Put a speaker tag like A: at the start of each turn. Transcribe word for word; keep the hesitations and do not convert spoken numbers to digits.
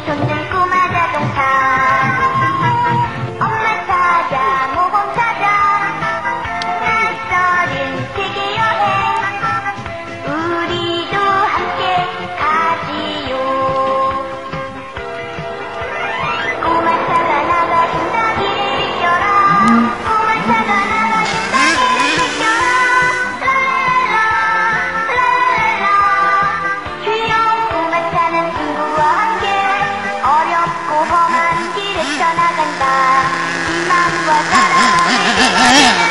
A: 손는 꼬마 자동차. 엄마 찾아 모범 찾아 낯설은 세계 여행 우리도 함께 가지요. 꼬마 차가 나가준다 길을 비켜라. 꼬마 차가 나가준다 길을 비켜라. 랄랄라 랄랄라 귀여운 꼬마 차는 친구와 함께 어렵고 험한 길을 떠나간다. 희망과 사랑을